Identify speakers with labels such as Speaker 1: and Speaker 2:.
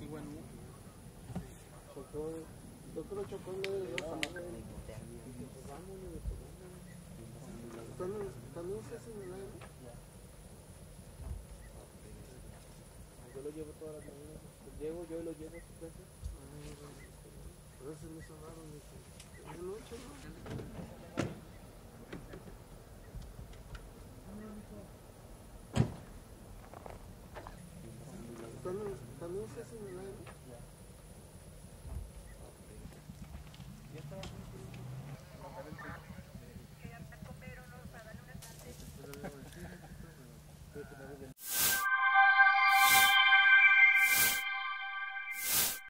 Speaker 1: Chocó, yo creo que chocó en medio de dos años. ¿También se hace en el aire? Yo lo llevo todas las mañanas. Llego yo y lo llevo a su casa. A veces me hizo raro, me dice, de noche, ¿no? ¿También se hace en el aire?